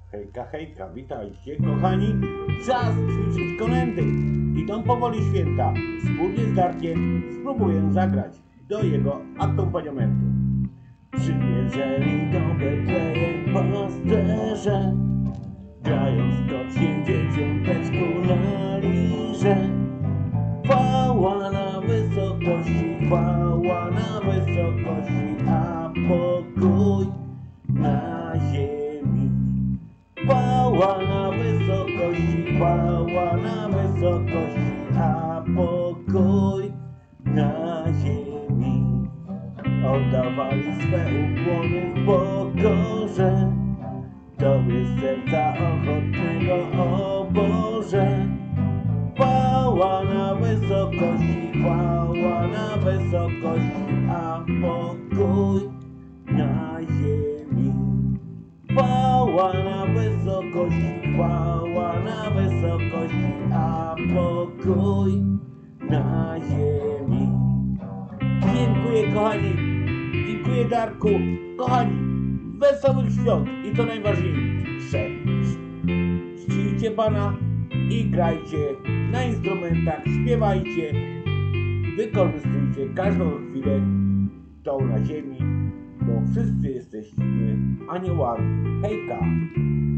Hejka, hejka, witajcie kochani. Czas ćwiczyć kolędy. Idą powoli święta. Wspólnie z Darkiem spróbuję zagrać do jego akompaniamentu. Przymierzeli do Betlejem pasterze, grając kocie dzieciąteczku na lirze. Chwała na wysokości, chwała na wysokości, a pokój na ziemi. Chwała na wysokości, chwała na wysokości, a pokój na ziemi. Oddawali swe ukłony w pokorze, Tobie z serca ochotnego, o Boże. Chwała na wysokości, chwała na wysokości, a pokój na ziemi. Chwała na wysokości, chwała na wysokości, a pokój na ziemi. Dziękuję kochani, dziękuję Darku. Kochani, wesołych świąt i to najważniejsze. Czcijcie Pana i grajcie na instrumentach, śpiewajcie, wykorzystujcie każdą chwilę tą na ziemi, bo wszyscy jesteśmy aniołami. Hejka!